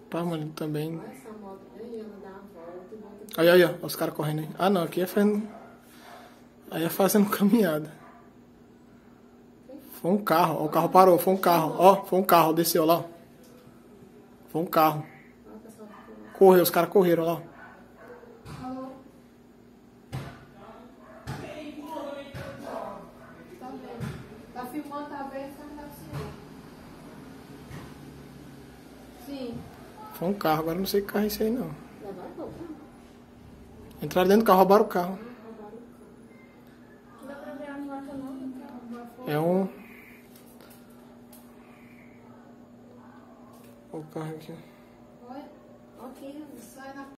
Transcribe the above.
Pá, mano, também. Olha essa moto aí, ela dá a volta e volta. Aí, ó, os caras correndo aí. Ah, não, aqui é fazendo. Aí é fazendo caminhada. Foi um carro, ó, o carro parou, foi um carro, ó, foi um carro, desceu lá, ó. Foi um carro. Olha o pessoal ficou. Correu, os caras correram lá, ó. Alô? Tá vendo? Tá filmando, tá vendo? Só não dá pra você. Sim. Foi um carro, agora não sei que carro é esse aí, não. Levaram roupa. Entraram dentro do carro, roubaram o carro. Não dá pra ver a placa não, então. É um... O carro aqui. Olha, aqui, sai na